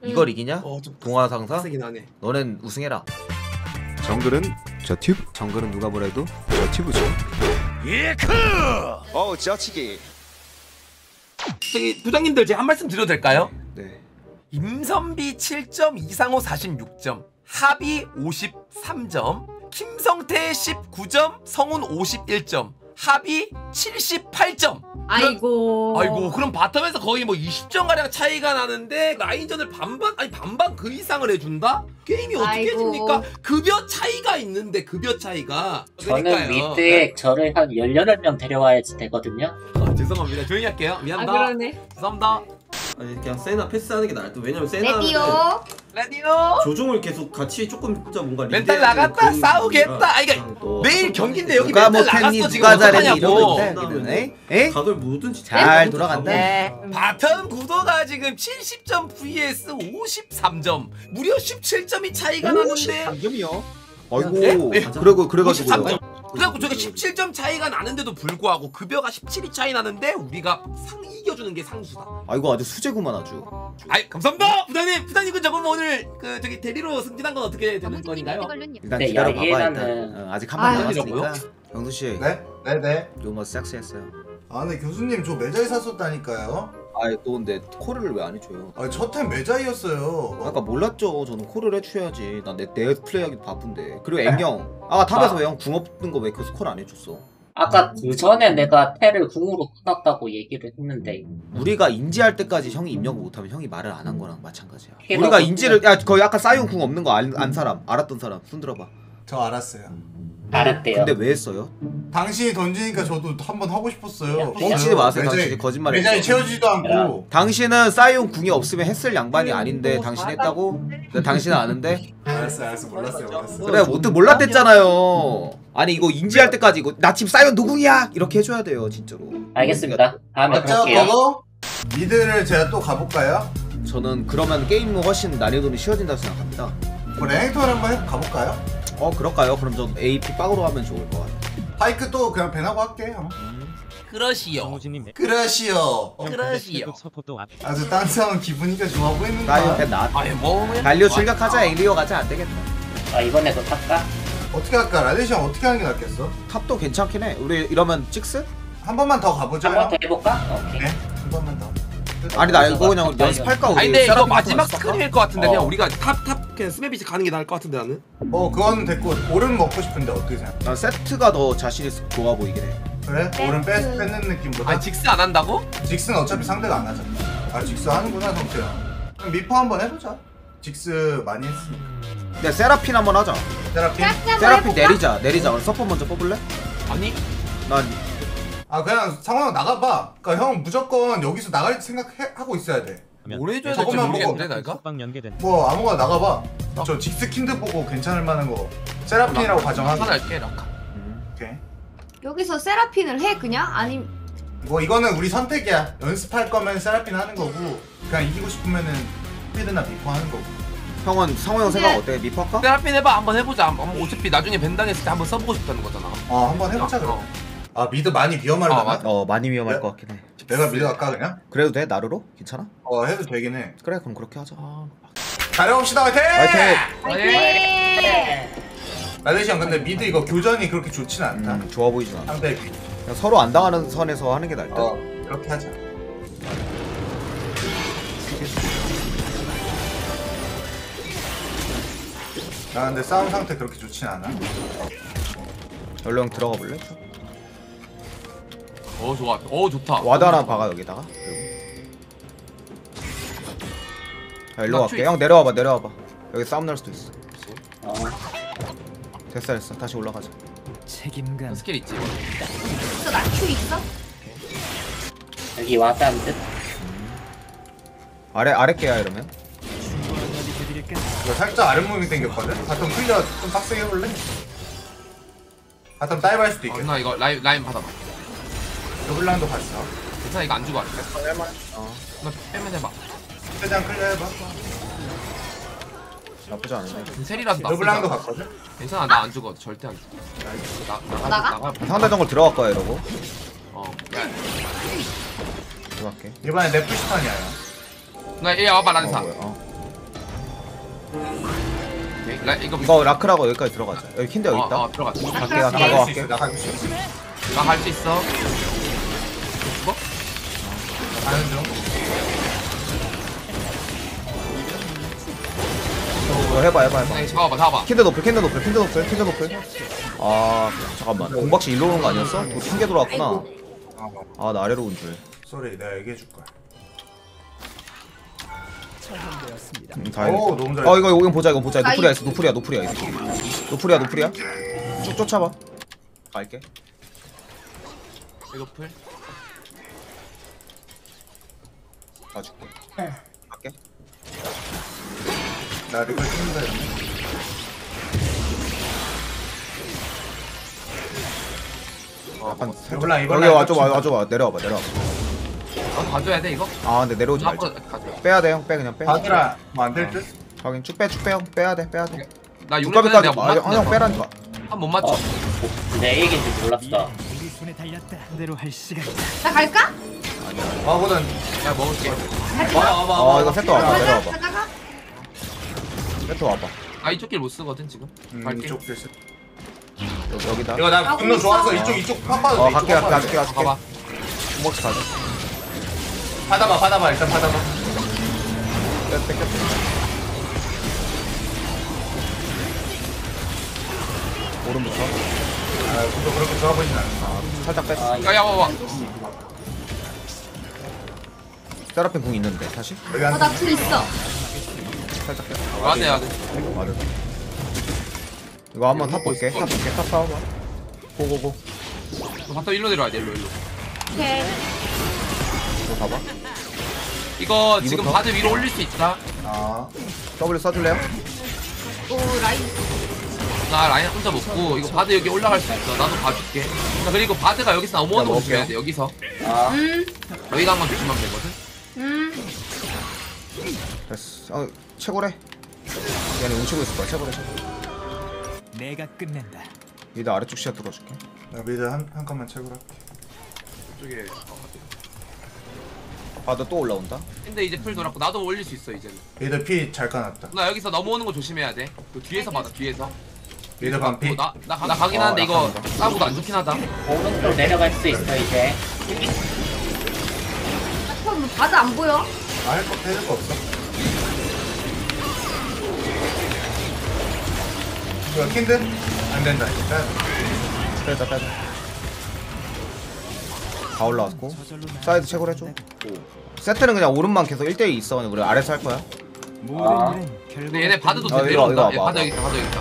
이걸 이기냐? 좀 동화상사? 빡세긴 하네. 너넨 우승해라. 정글은 저 튜브. 정글은 누가 뭐래도 저 튜브죠. 예크! 지어치기. 저기 부장님들 제가 한 말씀 드려도 될까요? 네. 임선비 7점, 이상호 46점, 합이 53점, 김성태 19점, 성훈 51점, 합이 78점. 아이고. 아이고, 그럼 바텀에서 거의 뭐 20점 가량 차이가 나는데 라인전을 반반 그 이상을 해준다? 게임이 어떻게 아이고. 해집니까? 급여 차이가 있는데 급여 차이가. 저는 그러니까요. 미드에 저를 한 18명 데려와야지 되거든요. 죄송합니다. 조용히 할게요. 아 미안합니다. 그러네. 죄송합니다. 아니 그냥 세나 패스하는 게 나을 듯. 왜냐면 세나는 레디오. 레디오. 조종을 계속 같이 조금 진짜 뭔가 멘탈 리드해야 되는 나갔다 그런 싸우겠다. 분이라 아, 이게 그냥 또 매일 한 경기인데 여기 누가 멘탈 못했니 나갔어 지금 누가 잘했니 어떡하냐고. 이러는데 여기는 에? 각을 뭐든지 잘 돌아간다. 네. 바텀 구도가 지금 70점 vs 53점 무려 17점이 차이가 나는데 3점이요. 아이고 예? 그래가지고요. 53점. 그래갖고 저게 17점 차이가 나는데도 불구하고 급여가 17이 차이 나는데 우리가 이겨주는 게 상수다. 아이고 아주 수제구만 아주. 아이 감사합니다 부장님 그 저거 오늘 그 저기 대리로 승진한 건 어떻게 되는 건가요? 일단 네, 기다려 봐봐 일단. 야기에는 아직 한 번 아유. 남았으니까. 영수 씨, 네? 네네. 요뭐 섹시했어요. 아 근데 교수님 저 매자이 샀었다니까요. 아이 또 근데 코를 왜 안 해줘요? 아 첫템 매자이였어요. 아까 몰랐죠. 저는 코를 해줘야지. 나 내 플레이하기 바쁜데. 그리고 앵경. 아 탑에서 왜 형 궁 없는 거 왜 계속 콜 안 해줬어? 아까 그 전에 내가 테를 궁으로 끊었다고 얘기를 했는데 우리가 인지할 때까지 형이 입력을 못하면 형이 말을 안 한 거랑 마찬가지야. 걔가 우리가 그- 인지를 야 거의 아까 사이온 궁 없는 거 안 사람 알았던 사람 손 들어봐. 저 알았어요. 알았대요. 근데 왜 했어요? 당신이 던지니까 저도 한번 하고 싶었어요. 뻥치지 마세요. 매자이- 당신이 거짓말했어. 매자이 채워지지도 않고. 당신은 사이온 궁이 없으면 했을 양반이 아닌데 당신 했다고? 근데 당신은 아는데? 알았어 몰랐어요. 그래 못해 몰랐댔잖아요. 아니 이거 인지할 때까지 이거 나 지금 사이온 누구야? 이렇게 해줘야 돼요 진짜로. 알겠습니다. 다음에 맞죠? 볼게요. 그거? 미드를 제가 또 가볼까요? 저는 그러면 게임은 훨씬 난이도는 쉬워진다고 생각합니다. 뭐 레넥톤 한번 가볼까요? 그럴까요? 그럼 저 AP 빵으로 하면 좋을 것 같아요. 파이크 또 그냥 배나고 할게요. 그러시요. 그러시오. 그러시요. 아주 딴싸움 기분이가 좋아 보이는데. 사이온 팬 나왔다. 아니 뭐 달려 출격하자. 앵리오 가자. 안 되겠다. 아 이번에도 탈까? 어떻게 할까? 라데시 형 어떻게 하는 게 낫겠어? 탑도 괜찮긴 해. 우리 이러면 찍스? 한 번만 더 가보자. 한 번 더 해볼까? 오케이. 네? 한 번만 더. 아니 나 이거 그냥 연습할까 우리. 아니 근데 이거 세라핀 마지막 같은 거 스크림일 것 같은데 어. 그냥 우리가 탑 그냥 스매비치 가는 게 나을 것 같은데 나는. 그거는 됐고 오른 먹고 싶은데 어떻게 생각해? 난 세트가 더 자신이 좋아 보이긴 해. 그래? 오른 뺏는 느낌보다? 아니 직스 안 한다고? 직스는 어차피 상대가 안 하잖아. 아 직스 하는구나 성태야. 그럼 미포 한번 해보자. 직스 많이 했으니까. 근데 세라핀 한번 하자. 세라핀? 세라핀 내리자. 그럼 서퍼 먼저 뽑을래? 아니 난 아 그냥 상황 나가봐. 그러니까 형 무조건 여기서 나갈 생각하고 있어야 돼. 뭘 해줘야 될지 저것만 모르겠는데 보고. 내가? 뭐 아무거나 나가봐. 저 직스 킨드 보고 괜찮을 만한 거 세라핀이라고 가정하고. 할게 라카. 오케이. 여기서 세라핀을 해 그냥? 아니 뭐 이거는 우리 선택이야. 연습할 거면 세라핀 하는 거고 그냥 이기고 싶으면은 스피드나 미포 하는 거고. 형은 상호 형 생각 어때? 미포 할까? 세라핀 해봐 한번 해보자. 어차피 나중에 벤당했을 때 한번 써보고 싶다는 거잖아. 한번 해보자 그럼. 아 미드 많이 위험하려나? 맞아. 많이 위험할 네? 것 같긴 해. 내가 미드 갈까 그냥? 그래도 돼? 나루로? 괜찮아? 해도 되긴 해. 그래 그럼 그렇게 하자. 잘해봅시다 화이팅! 화이팅! 화이팅! 라데시 형 근데 미드 이거 교전이 그렇게 좋진 않다. 좋아 보이진 않아. 상대 비. 그냥 서로 안 당하는 선에서 하는 게 나을 듯. 그렇게 하자. 나 근데 싸움 상태 그렇게 좋진 않아. 얼른 들어가 볼래? 좋아. 좋다. 와드 하나 박아 여기다가. 그리고. 자 일로 갈게. 형 내려와봐. 여기 싸움 날 수도 있어. 됐어. 다시 올라가자. 스킬 있지. 있어 나 Q 있어? 여기 와닿은 듯? 아래 깨야 이러면. 이거 살짝 아랫몸이 생겼거든? 바텀 클리어 좀 빡세게 해볼래? 바텀 다이브 할 수도 있겠다. 나 이거 라인 받아봐. 더블란도 갔어. 괜찮아 이거 안 주고 할게. 나 빼면 해봐. 최대한 클리어 해봐. 나쁘지 않은데. 셀이라도 더블란도 나쁘지 갔거든? 않아. 괜찮아 나 안 죽어. 절대 안 죽어. 나가? 상대 정글 들어갈 거야 이러고. 야. 들어갈게. 이번에 내 푸시턴이야. 나 얘 와봐 란사. 오케이. 이거 라크라고 여기까지 들어가자. 여기 킨드 여기 있다. 들어가. 갈게 갈게. 가고 갈게. 나갈 수 있어. 나갈 수 있어. 가는 중. 이거 해봐. 네, 잡아봐. 킨드 노플. 아 잠깐만. 공박씨 일로 오는 거 아니었어? 또 튕겨 돌아왔구나. 아 나 아래로 온 줄. 쏘리 내가 얘기해 줄 거야. 다행이다. 오 너무 잘. 이거 보자. 아이. 노플이야 이 새끼. 노플이야. 쭉 쫓아봐. 갈게. 이거풀. 가줄게. 갈게. 나 이걸 찍는다. 약간 이블라 여기 와줘봐. 내려와봐. 가져야 돼 이거. 아 근데 내려오지 말자. 가져. 빼야 돼 형. 빼 그냥 빼. 바드라 뭐안될 듯? 확인 쭉 빼 형. 빼야 돼. 나 두꺼비까지. 내가 못 맞춘다. 형 빼라니까. 한못 맞춰. 내 얘기인지 몰랐다. 나 갈까? 바보는 내가 먹을게. 아 이거 세트 와봐. 내려와봐. 가다가 세트 와봐. 아 이쪽 길 못 쓰거든 지금. 갈게. 이쪽 됐어. 여기다. 이거 나 아, 분노 좋았어. 있어. 이쪽 파파도 돼. 갈게. 가줄게. 봐봐. 공박씨 가자. 받아봐. 일단 받아봐. 뺏겼어. 오른부터. 아 분노 그렇게 좋아 보이진 않아. 살짝 뺐어. 아, 야 봐봐. 세라핀 궁 있는데 다시? 여기 한 나 둘 있어. 살짝 뺐어. 맞네. 맞아. 이거 한번 탑 볼게. 탑 봐봐. 고고고. 바텀 일로 내려와야 돼 일로. 오케이. 이거 봐봐. 이거 지금 이부터? 바드 위로 올릴 수 있다. 아 W 써줄래요? 오 라인. 나 라인 혼자 먹고 이거 바드 여기 올라갈 수 있어. 나도 봐줄게. 자, 그리고 바드가 여기서 넘어오는 거 먹을게요. 조심해야 돼. 여기서 아, 여기가 한번 조심하면 되거든. 됐어. 최고래. 얘네 훔치고 있을 거야. 최고래. 내가 끝낸다. 미드 아래쪽 시야 뚫어줄게. 나 미드 한 칸만 채굴할게. 이쪽에. 바드 또 올라온다. 근데 이제 풀 돌았고 나도 올릴 수 있어 이제는. 미드 피 잘 까놨다. 나 여기서 넘어오는 거 조심해야 돼. 그 뒤에서 받아 뒤에서. 미드 반피. 나 가긴 하는데 이거 싸우고도 안 좋긴 하다. 오른쪽 내려갈 수 있어, 이제. 그럼 바드 안 보여? 할거 해줄 거 없어. 이거 킨드? 안 된다. 일단 빼자. 다 올라왔고. 사이드 최고래 줘. 세트는 그냥 오른만 계속 1대2 있어. 그냥 우리 아래서 할 거야. 모든 일은 결국 근데 얘네 바드도 이거 내려온다. 와봐, 얘 바드 와봐. 여기 있다. 바드 여기 있다.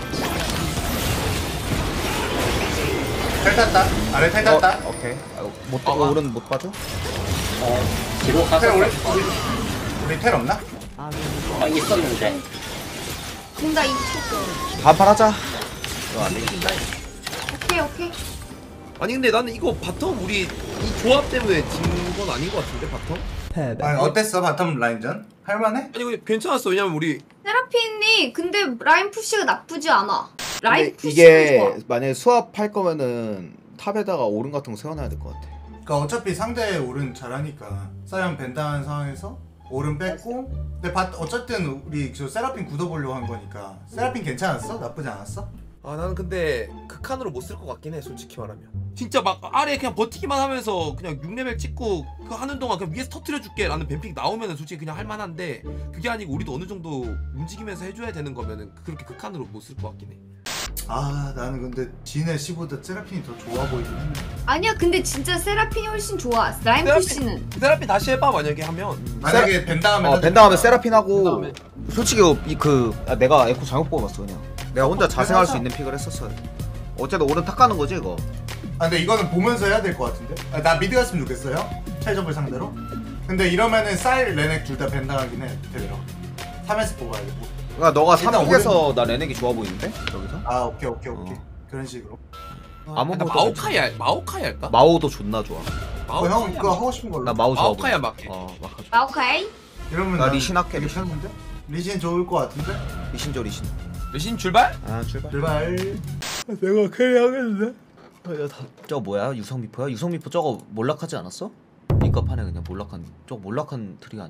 탈 탔다. 아래 탈 탔다. 오케이. 못 어, 오른 못 봐줘? 뒤로 가서. 텔 우리 텔 없나? 아, 있었는데. 공다 2초. 반팔하자. 이거 안 되겠다. 오케이. 아니 근데 나는 이거 바텀 우리 이 조합 때문에 진 건 아닌 것 같은데 바텀? 아니 어땠어 바텀 라인전? 할만해? 아니 이거 괜찮았어. 왜냐면 우리 세라핀이 근데 라인 푸시가 나쁘지 않아. 라인 근데 푸시는 좋아. 만약에 수압할 거면은 탑에다가 오른 같은 거 세워놔야 될 것 같아. 그러니까 어차피 상대 오른 잘하니까 사이언 벤다한 상황에서 오른 뺐고 근데 어쨌든 우리 저 세라핀 굳어보려고 한 거니까 세라핀 괜찮았어? 나쁘지 않았어? 아 나는 근데 극한으로 못 쓸 것 같긴 해 솔직히 말하면. 진짜 막 아래 그냥 버티기만 하면서 그냥 6레벨 찍고 그 하는 동안 그냥 위에서 터트려줄게 라는 뱀픽 나오면은 솔직히 그냥 할만한데 그게 아니고 우리도 어느 정도 움직이면서 해줘야 되는 거면은 그렇게 극한으로 못 쓸 것 같긴 해. 아 나는 근데 진의 시보다 세라핀이 더 좋아 보이긴 했네. 아니야 근데 진짜 세라핀이 훨씬 좋아. 라인 푸시는. 세라핀 다시 해봐 만약에 하면. 만약에 벤다하면 벤다하면 세라핀하고 벤다하면. 솔직히 내가 에코 잘못 뽑았어 그냥. 내가 혼자 자생할 수 있는 픽을 했었어. 어쨌든 오른 탁 가는 거지 이거. 아 근데 이거는 보면서 해야 될 것 같은데? 아, 나 미드 갔으면 좋겠어요 첼저블 상대로. 근데 이러면은 쌀 레넥 둘 다 벤다하긴 해 제대로 3에서 뽑아야 돼. 그러니까 너가 일단 3픽에서 나 레넥이 좋아 보이는데 여기서? 아 오케이 그런 식으로. 일단 마오카이 할까? 마오도 존나 좋아. 형 그거 하고 싶은 걸로. 나 마오 좋아 보여. 마오카이야 맞게. 마카 좋아. 마오카이? 이러면 나 난 리신 할게, 되게 리신. 편한데? 리신 좋을 것 같은데? 리신조 리신. 여신 출발? 아 출발. 출발. 내가 캐리 하겠는데? 저거 뭐야? 유성미포야? 유성미포 저거 몰락하지 않았어? 이거 판에 그냥 몰락한 저거 몰락한 트리 아니야?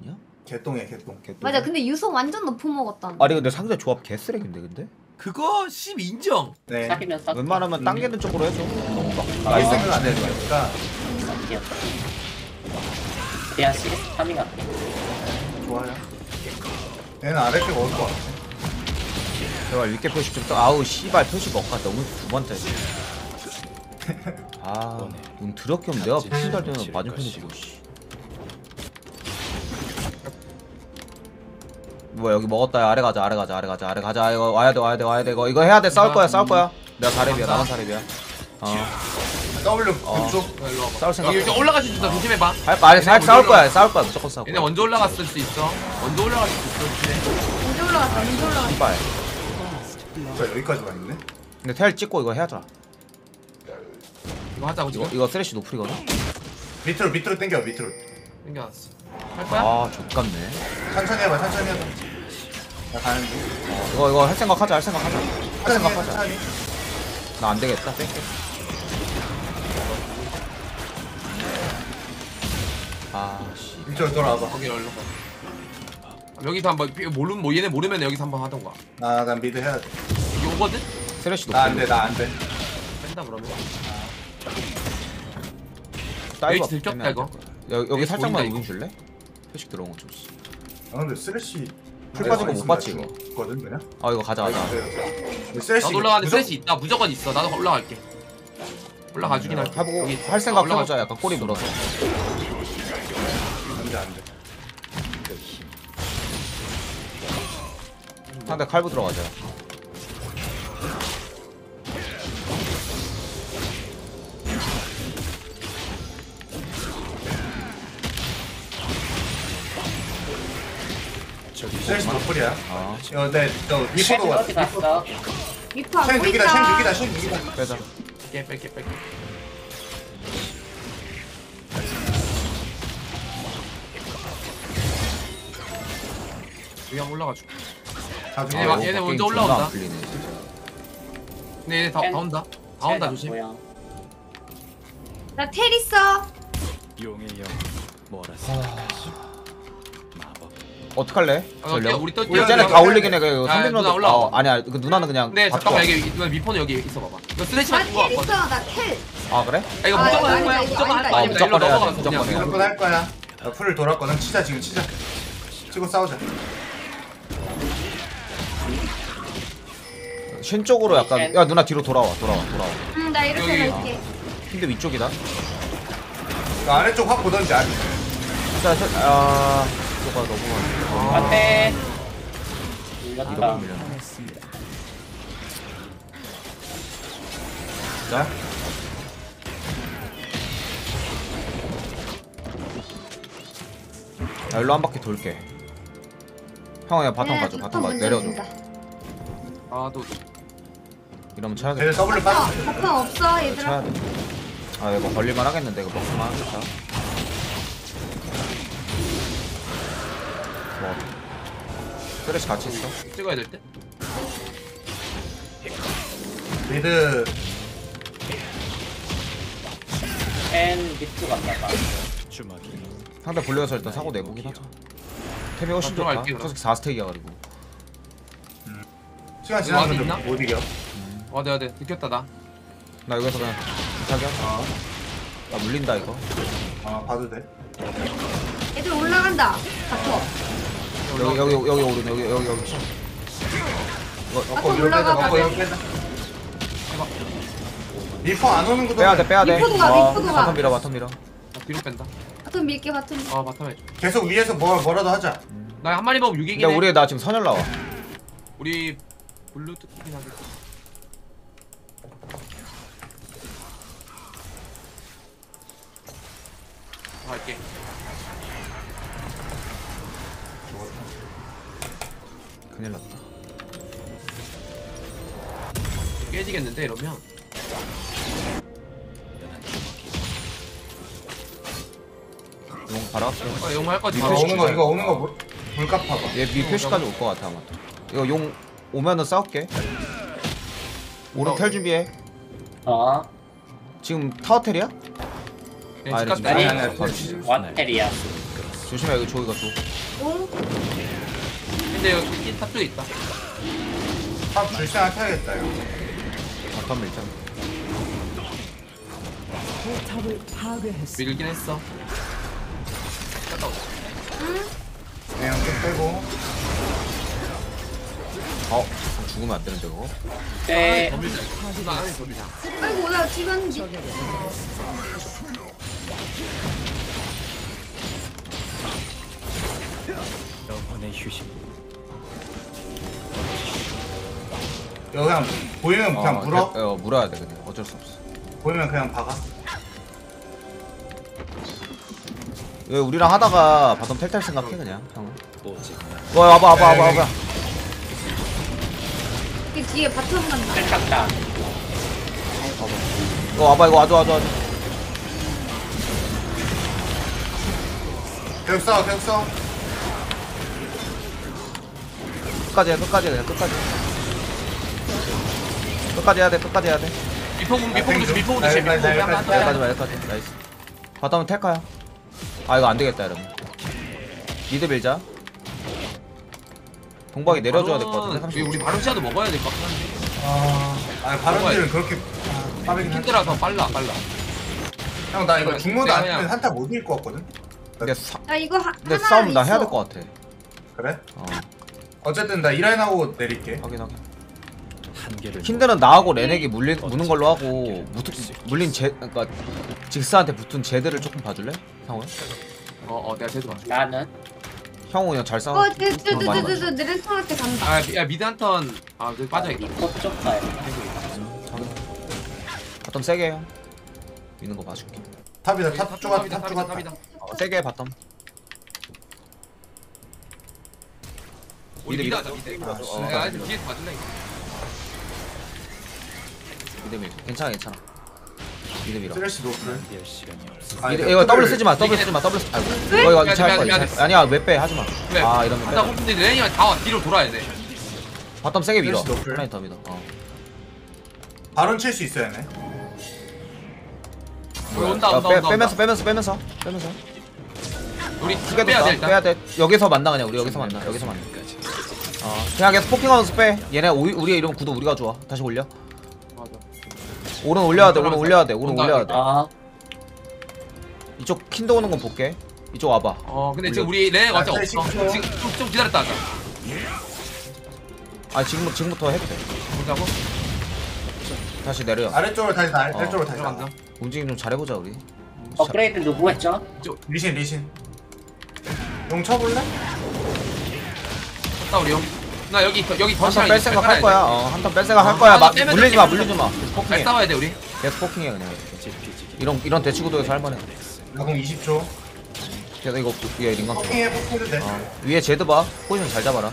개똥이야 개똥. 맞아. 근데 유소 완전 높은 먹었다. 아니 근데 상대 조합 개쓰레기인데 근데? 그거 10 인정. 네. 사귀면 사귀. 웬만하면 당기는 쪽으로 해줘. 너무 막 나이 생각 안 되는 거니까 그냥 CS 파밍 좋아요. 얘는 아래쪽 어올 것 같아. 제발 위계 표시 좀 떠. 아우 씨발 표시가 없다. 너무 두 번째. 아, 눈 드럽게 없네. 내가 표시 달 때는 맞은편에 지고 씨. 뭐야 여기 먹었다. 야, 아래 가자. 이거 와야 돼. 이거 해야 돼. 싸울 거야. 내가 4렙이야. 나만 4렙이야. W 어. 그쪽. 일로 와봐. 싸울 생각. 여기 이렇게 올라가시 준다. 조심해봐. 아니 싸울 거야. 무조건 싸울 얘네 거야. 먼저 올라갔을 수 있어. 먼저 올라갈 수 있어. 조심해. 언제 올라갔어? 씨발. 저 여기까지 와 있네. 근데 텔 찍고 이거 해야죠. 이거 하자고 지금. 이거 쓰레쉬 노플이거든. 밑으로 당겨 밑으로. 생겨났어. 할 거야? 아, 족같네. 천천히 해봐. 나 가는 중. 이거 할 생각 하자. 천천히. 나 안 되겠다. 뺄게. 아, 씨. 이쪽으로 돌아와봐. 거기 얼른 가. 여기서 한번 뭐 얘네 모르면 여기서 한번 하던가. 난 미드 해야 돼. 여기 오거든? 쓰레쉬 나 노플. 안 돼. 뺀다 그러면. 다이브 여기 들켰다, 이거. 여기 여기 살짝만 보인다, 우긴 줄래? 표식 들어온 거 줬어. 근데 쓰레쉬 풀 빠진 거 못 봤지 이거. 거든 그냥. 아 이거 가자. 쓰레쉬. 나도 올라가는데 스레시 있다. 무조건 있어. 나도 올라갈게. 올라가 주긴 할게. 해보고 여기 할 생각 올라가. 해보자. 약간 꼬리 눌러서. 안돼. 상대 칼부 들어가자. 쓰레쉬 노플이야. 아 저 미포도 어디 갔어? 미포 안 쉔 보인다. 6이다. 빼자. 뺄게. 여기 한번 올라가 줄게. 자주 얘네 와. 막- 얘네 게임 먼저 존나 올라온다. 안 풀리네, 진짜. 근데 얘네 다 온다. 다 온다 조심. 뭐야? 나 텔 있어. 용의 영 뭐라서 마법 어떡할래? 뛰어, 우리 또 우리 뛰어야 쟤네 돼. 다 올리긴 해. 그 야, 3대 누나 로 올라와. 아니야. 그 누나는 그냥. 근데 다 잠깐만 들어와. 여기 누나 미포는 여기 있어 봐봐. 이거 쓰레시만 나 준거 텔 같거든. 있어. 나 텔. 아 그래? 야, 이거 아, 무조건 할 아니다, 거야. 아니다, 무조건 할 아니다. 거야. 아, 일로 무조건 해야 돼, 넘어가서 무조건 그냥. 해야 돼. 무조건 할 거야. 나 풀을 돌았거든. 치자. 치고 싸우자. 신 쪽으로 약간. 야 누나 뒤로 돌아와. 응, 나 이렇게 여기. 갈게. 근데 위쪽이다. 그 아래쪽 확 보던지 아니. 아 이거가 너무 많아. 안돼. 이렇게 밀렸다. 밀려. 했습니다. 자. 야 일로 한 바퀴 돌게. 형아 바텀 네, 가져. 바텀 가져. 내려줘. 아또 이러면 쳐야 돼. 걔네 W 빠졌어. 바텀 없어 얘들아. 쳐야 돼. 아 이거 걸릴만 하겠는데 이거 먹을만 하겠다. 뭐 쓰레쉬 같이 있어. 찍어야 될 때. 미드 앤 밑으로 갔나봐. 주먹이 상대 불려서 일단 사고 내보긴 하자. 템이 훨씬 나 좋다. 들어갈게, 그럼. 솔직히 4스택이야 그리고. 시간 지나면 있나? 못 이겨. 네. 느꼈다 나. 나 여기서 그냥 부탁이야. 나 물린다 이거. 봐도 돼. 애들 올라간다. 바텀. 여기 오른 여기. 이거 바텀 올라가 봐. 리퍼 안 오는 것도 빼야 돼. 리포도 가, 리포도 가. 바텀 밀어. 나 뒤로 뺀다. 바텀 밀게 바텀. 바텀 해줘. 계속 위에서 뭐라도 하자. 나 한 마리 먹으면 6이긴 근데 해. 우리 나 지금 선열 나와. 우리 블루투스 긴 하겠다. 갈게. 큰일 났다. 깨지겠는데 이러면. 용 바로 할게. 용 할 거지. 이 바로. 표시 이거 오는 거 물값 봐봐. 얘 표시까지 올 것 같아 아마. 이거 용 오면은 싸울게. 오른 텔 준비해. 어? 지금 타워텔이야? 네, 아, 집값 지금 아니, 아니, 아니, 바로 치자. 원텔이야. 조심해 여기 조이가 줘. 오. 근데 여기 탑 쪽에 있다. 탑 줄생활 타야겠다 이거. 바텀 밀자. 밀긴 했어. 갔다 오자. 그냥 좀 빼고. 죽으면 안 되는데 그거. 네. 더 밀자. 나 안에 더 밀자. 아이고 야 지금 영혼의 휴식. 이거 그냥 보이면 그냥 물어. 물어야 돼 그냥. 어쩔 수 없어. 보이면 그냥 박아. 왜 우리랑 하다가 바텀 텔탈 생각해 그냥 형은. 오직 와봐. 이 뒤에 바텀 간다. 살짝다. 이거 와봐 이거 와줘. 계속 싸워. 끝까지 해 끝까지 해야 돼. 미포군 조심. 여기까지 나이스. 바텀은 텔카야. 아 이거 안 되겠다 여러분. 미드 밀자. 동박이 내려줘야 될 것 같은데. 우리 바로 시야도 먹어야 될 것 같긴 한데. 바람들은 그렇게 빠르긴 한데. 힘들어서 빨라. 형 나 이거 중모도 안 그냥- 뜨면 한타 못 이길 것 같거든. 야 이거 근데 하나 싸움 나 있어. 해야 될 것 같아. 그래? 어 어쨌든 나 이라인 하고 내릴게. 확인. 한계를 킨드는 나하고 레넥이 무는 걸로 하고 물린 그러니까 직스한테 붙은 제드를 조금 봐줄래? 형은? 내가 제대로 맞춰. 나는 형은 그냥 잘 싸워. 내렌턴한테 간다. 야 미드 한 턴. 그 빠져야겠다. 미포 쪽 가야 돼. 바텀 세게 해요. 미는 거 봐줄게. 탑이다. 탑 쪼갔다. 세게 해 바텀. 우리 미드 하자 미드. 내가 아직 뒤에서 맞을래. 미드 밀. 괜찮아. 미드 밀어. 쓰레쉬 노플. 별 시간이 없어. 미드 이거 더블 쓰지 마. 더블 쓰지 마. 왜? 이거 미안해, 이차 할 거야. 미안해. 이차 할 거야. 아니야 왜 빼? 하지 마. 왜? 이러면 하다 빼. 근데 레니가 다 뒤로 돌아야 돼. 바텀 세게 밀어. 플래시 노플. 플라인 더 밀어. 바론 칠 수 있어야 해. 온다. 빼면서. 우리 크게 빼야 돼 됐다. 빼야 일단. 돼. 여기서 만나 그냥. 우리 여기서 만나. 그냥 계속 포킹하면서 빼. 얘네 우리의 이름 구도 우리가 좋아. 다시 올려. 맞아. 오른 올려야 돼. 오른 올려야 돼. 아, 이쪽 킨드 오는 건 볼게. 이쪽 와봐. 근데 지금 우리 레네가 어차피 아, 없어. 그래, 지금 좀 기다렸다 하자. 지금부터 해도 돼. 보자고. 다시 내려. 아래쪽으로 다시 아래쪽으로 다시 들어간다. 가. 움직임 좀 잘해보자 우리. 업그레이드 누구 했죠? 리신. 용 쳐볼래? 쳤다 우리 형. 나 여기 더 한턴 시간 뺄 생각 할 거야. 한턴 뺄 생각 할 거야. 빼면 물리지 돼. 마. 계속 잘 포킹해. 싸워야 돼 우리. 계속 포킹해 그냥. 이런 대치 구도에서 할만해. 나공 20초. 그래서 이거 위에 링강. 포킹해도 돼. 위에 제드 봐. 포지션 잘 잡아라.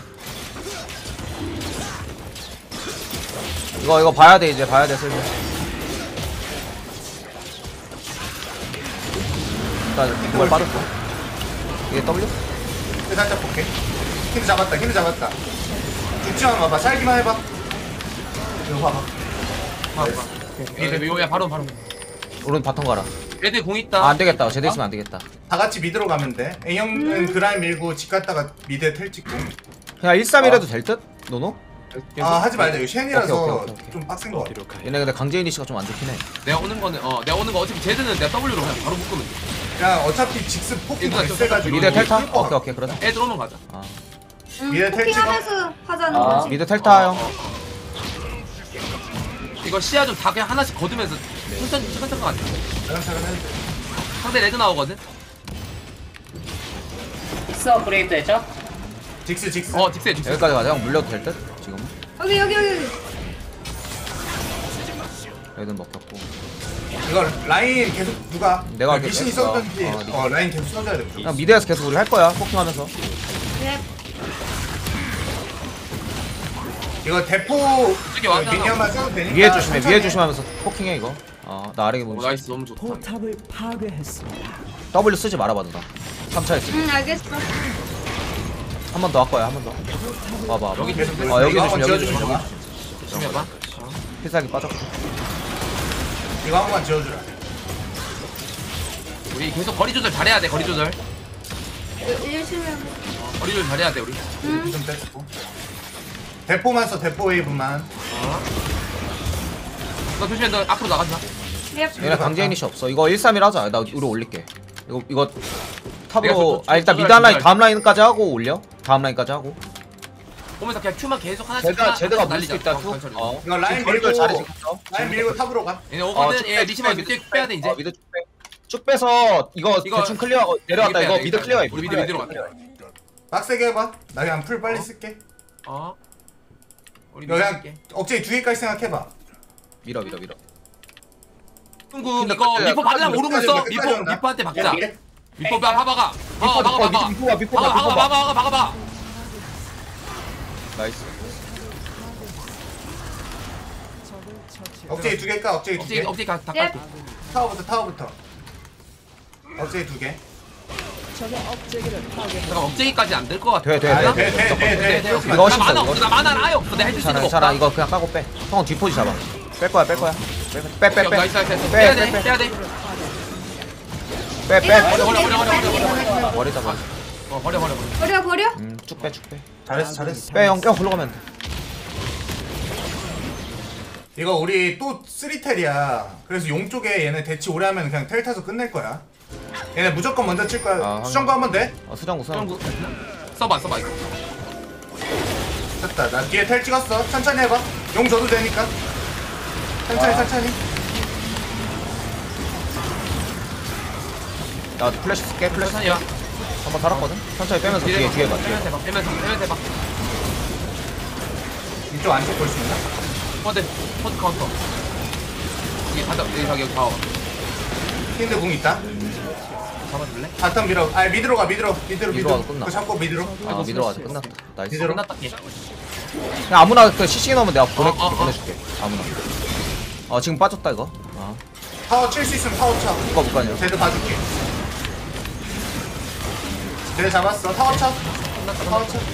이거 봐야 돼 이제 봐야 돼 슬슬. 일단 이걸 빠졌고. 이게 W? 살짝 볼게. 힌트 잡았다. 죽지만 봐봐. 살기만 해봐. 이거 봐봐. 야 바로. 오른 바텀 가라. 애들 공 아 있다. 안되겠다. 제드 있으면 안되겠다. 다 같이 미드로 가면 돼. A형은 그라인 밀고 집 갔다가 미드에 텔 찍고. 그냥 1-3이라도 될 듯? 노노? 하지 말자. 이거 쉔이라서 오케이. 좀 빡센 거 같아. 어디로 가야 얘네 근데 강제 이니시가 좀 안 좋긴 해. 내가 오는 거 어차피 제드는 내가 W로 그냥 바로 묶으면 돼. 야 어차피 직스 포킹 얘들아, 됐어가지고. 미드 텔타? 오케이 그러자. 애들 오면 가자. 미드 텔 찍어. 포킹하면서 하자는 아. 거지. 미드 텔타 형. 이거 시야 좀 다 그냥 하나씩 거두면서 천천히 가자. 차근차근 해도 돼. 상대 레드 나오거든. 익스 업그레이드 했죠? 직스. 딕스해. 여기까지 가자. 형 물려도 될 듯? 지금? 여기. 얘는 먹혔고. 이거 라인 계속 누가 내가 할게. 미신이 써든지 네가. 라인 계속 써줘야 돼. 그냥 미드에서 계속 우리 할 거야. 포킹하면서. 네. 이거 대포 저기 왔잖아. 미니언만 써도 되니까. 위에 조심해. 천천히 위에 조심하면서 포킹해 이거. 나 아래에 보면 나이스 너무 좋다. W 쓰지 말아봐 누나. 3차에 쓰기. 알겠어. 한 번 더 할 거야. 한 번 더. 봐봐. 여기 계속 여기 이거 한번 조심. 여기 지어주면 조심. 좋아. 조심해봐. 필살기 빠졌고. 이거 한 번만 지어주라. 우리 계속 거리 조절 잘해야 돼. 거리 조절. 열심히 해봐. 거리를 잘해야 돼 우리. 좀 뺐고. 대포만 써 대포 웨이브만. 너 조심해 너 앞으로 나간다. 얘네 강제 이니시 없어. 이거 1-3-1 하자. 나 우리 올릴게. 이거 내가 탑으로 저- 일단 저- 미드 한 라인 저- 다음 라인까지 하고 올려. 다음 라인까지 하고. 보면서 그냥 큐만 계속 하나씩 제드가 날리자. 물수 있다. 천천히. 이거 라인 밀고 라인 밀고 탑으로 가. 얘네 오거든. 얘 리시만 밑에 빼야 돼 이제. 미드 쭉 빼서 이거 대충 클리어하고 내려왔다. 이거 미드 클리어해. 우리 미드로 갈게. 빡세게 해봐. 나 그냥 풀 빨리 쓸게. 우리 이거 그냥 미드 억제기 2개까지 생각해봐. 밀어. 둥구 근데 이거 끝까지 미포 발랑 끝까지 오르고 있어. 끝까지 온다. 미포한테 박자. 미포 봐봐가. 미포가. 박아. 나이스. 억제기 2개 까. 억제기 2개. 억지 다 예. 깔고. 타워부터. 억제기 2개. 잠깐 억제기까지 안 될 것 같아. 돼. 돼. 이거 훨씬 나 더, 나 만화 아예 없어. 내가 해줄 수 있는 거 괜찮아. 없다. 이거 그냥 까고 빼. 형 뒷포지 잡아. 뺄 거야. 빼. 나이스. 빼. 빼야 돼. 버리자. 버려. 버려. 쭉 빼. 잘했어. 빼. 형 흘러가면 돼. 이거 우리 또 3텔이야. 그래서 용 쪽에 얘네 대치 오래 하면 그냥 텔 타서 끝낼 거야. 얘네 무조건 먼저 칠 거야. 아, 수정거 하면 돼. 수정구. 써봐 이거. 됐다. 나 뒤에 텔 찍었어. 천천히 해봐. 용 줘도 되니까. 천천히. 나 플래시 쓸게. 플래시 천천히야. 한번 달았거든. 천천히 빼면서 뒤에 봐. 빼면서 해봐. 이쪽 안쪽 볼 수 있나? 포드 카운터. 여기 가자. 여기 다. 힌드 궁 있다. 잡아줄래? 바텀 밀어. 아 미드로 가. 미드로. 가도 끝나. 그거 잡고 미드로. 미드로 가자. 끝났다. 나이스. 미드로. 끝났다 게임. 그냥 아무나 그 CC 넣으면 내가 보내줄게. 아무나. 지금 빠졌다 이거. 타워 칠 수 있으면 타워 쳐. 누가 못 가냐? 쟤도 봐줄게. 쟤 잡았어. 타워 쳐. 타워 쳐.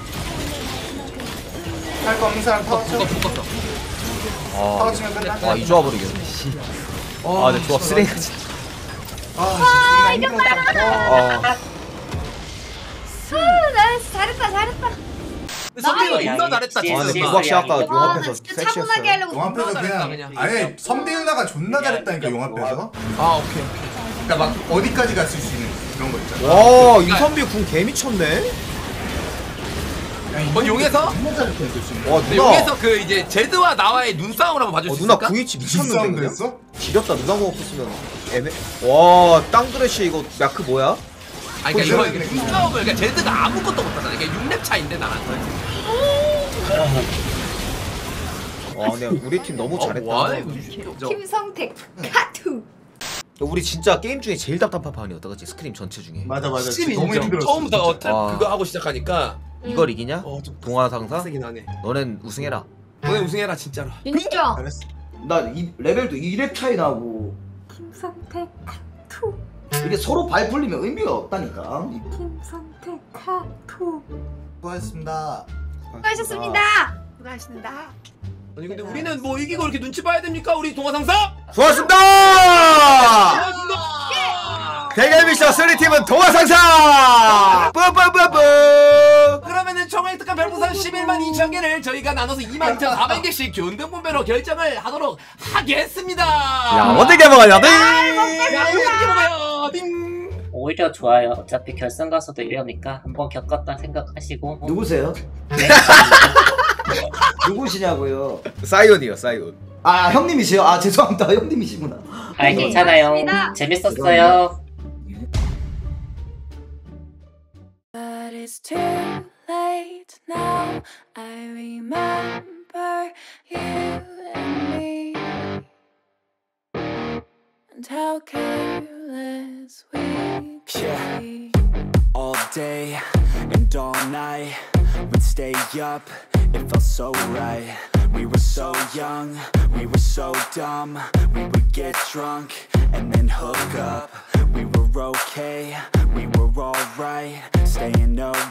할 거 없는 사람 타워 쳐. 묶었어. 타워 치면 끝나. 이 조합으로 이겼네. 내 조합 쓰레기 진짜. 아 이겼다. 나이스. 잘했다. 선배가 존나 잘했다. 근데 아, 구박씨 아까 아, 용 와, 나 앞에서 진짜 차분하게 섹시했어요. 하려고 용 앞에서 잘했다, 그냥 그냥. 아니 선비 누나가 존나 잘했다니까 용 앞에서. 오케이. 그러니까 막 어디까지 갔을 수 있는 그런 거 있잖아. 와 이선비 궁 개 미쳤네. 용에서? 존나 잘했다니까 지금. 와 근데 누나. 용에서 그 이제 제드와 나와의 눈싸움을 한번 봐줄 수 누나 있을까? 궁이치 미쳤는데 미쳤는데 그냥. 그랬어? 지렸다. 누나 공 없었으면 애매. 와 땅그레시 이거 야크 뭐야? 아니 그러니까 이거 눈싸움을 그러니까 제드가 아무것도 못하잖아. 이게 6렙 차인데 나랑. 와 근데 우리 팀 너무 잘했다. 와 이거 김성택 카투. 우리 진짜 게임 중에 제일 답답한 판이 어떠겠지? 스크림 전체 중에. 맞아. 확실히 너무 인정. 힘들었어. 처음부터 진짜. 와. 그거 하고 시작하니까 이걸 이기냐? 좀 동화상사? 빡세긴 하네. 너넨 우승해라. 너네 우승해라 진짜로. 진짜. 잘했어. 나 레벨도 2렙 차이 나고 김성택 카투. 이게 서로 발 풀리면 의미가 없다니까. 김성택 카투. 수고하셨습니다. 수고하셨습니다. 아니 근데 우리는 뭐 이기고 이렇게 눈치 봐야 됩니까? 우리 동화상사? 수고하셨습니다! 대결 미션 3팀은 동화상사! 뿌뿌뿌뿌! 그러면은 총 획득한 별풍선 11만 2천 개를 저희가 나눠서 22,400개씩 교훈등분배로 결정을 하도록 하겠습니다. 야 어떻게 먹어야 돼? 야, 어떻게 먹어요? 띵. 오히려 좋아요. 어차피 결승 가서도 이러니까 한번 겪었다 생각하시고. 누구세요? 누구시냐고요? 사이온이요 사이온. 아 형님이세요? 아 죄송합니다. 형님이시구나. 아이 괜찮아요. 고맙습니다. 재밌었어요. But it's too late now. I remember you and me, and how careless we could be. all day and all night. We'd stay up, it felt so right. We were so young, we were so dumb. We would get drunk and then hook up. We were okay, we were alright. Staying up